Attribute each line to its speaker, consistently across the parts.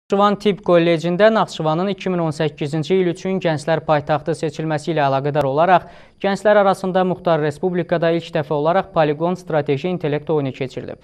Speaker 1: Naxçıvan Tibb Kollecində Naxçıvanın 2018-ci il üçün Gənclər Paytaxtı seçilməsi ilə əlaqədar olaraq gənclər arasında Muxtar Respublikada ilk dəfə olaraq Poligon strateji intellekt oyunu keçirilib.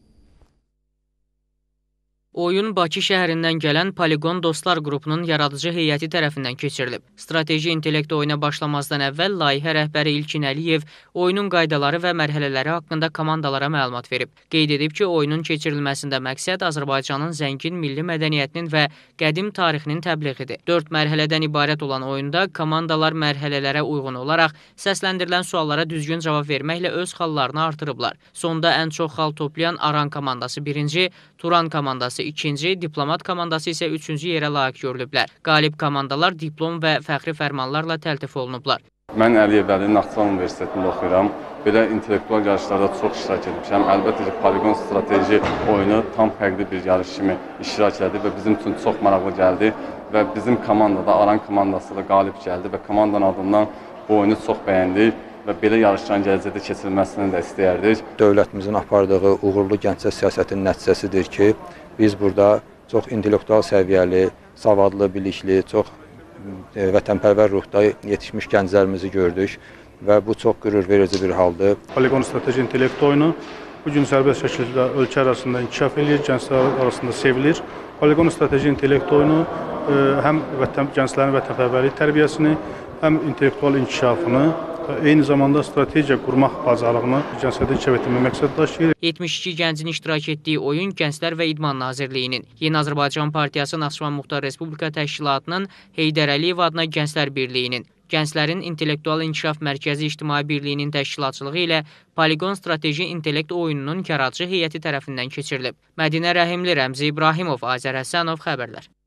Speaker 1: Oyun Bakı şəhərindən gələn Poligon Dostlar qrupunun yaradıcı heyəti tərəfindən keçirilib. Strateji intellekt oyuna başlamazdan əvvəl layihə rəhbəri İlkin Əliyev oyunun qaydaları və mərhələləri haqqında komandalara məlumat verib. Qeyd edib ki, oyunun keçirilməsində məqsəd Azərbaycanın zəngin milli mədəniyyətinin və qədim tarixinin təbliğidir. 4 mərhələdən ibarət olan oyunda komandalar mərhələlərə uyğun olaraq səsləndirilən suallara düzgün cavab verməklə öz xallarını artırıblar. Sonda ən çox xal toplayan Aran komandası 1-ci, Turan komandası 2-ci, Diplomat komandası isə 3-cü yerə layiq görülüblər. Qalib komandalar diplom və fəxri fərmanlarla təltif olunublar.
Speaker 2: Mən Əliyev Əli Naxçıvan Universitetində oxuyuram. Belə intellektual yarışlarda çox iştirak etmişəm. Əlbəttə ki, Poligon strateji oyunu tam fərqli bir yarış kimi iştirak edir və bizim üçün çox maraqlı gəldi. Və bizim komandada, Aran komandası da qalib gəldi və komandanın adından bu oyunu çox bəyəndik və belə yarışların gələcəkdə keçirilməsini də istəyərdik.
Speaker 3: Dövlətimizin apardığı uğurlu gənclər siyasətinin nəticəsidir ki, biz burada çox intellektual səviyyəli, savadlı, bilikli, çox vətənpərvər ruhda yetişmiş gənclərimizi gördük və bu çox qürur verici bir haldır.
Speaker 4: Poligon strateji intellekt oyunu bugün sərbəst şəkildə ölkə arasında inkişaf edir, gənclər arasında sevilir. Poligon strateji intellekt oyunu həm gənclərin vətənpərvərlik tərbiyəsini, həm intellektual inkişafını, eyni zamanda strategiya qurmaq bacarığını gənclərdə inkişaf etdirmək məqsəd daşıyır.
Speaker 1: 72 gəncin iştirak etdiyi oyun Gənclər və İdman Nazirliyinin, Yeni Azərbaycan Partiyası Naxçıvan Muxtar Respublika Təşkilatının, Heydər Əliyev adına Gənclər Birliyinin, Gənclərin İntellektual İnkişaf Mərkəzi İctimai Birliyinin təşkilatçılığı ilə Poligon strateji intellekt oyununun yaradıcı heyəti tərəfindən keçirilib. Mədinə Rəhimli, Rəmzi İbrahimov, Azər Həsənov xəbərlər.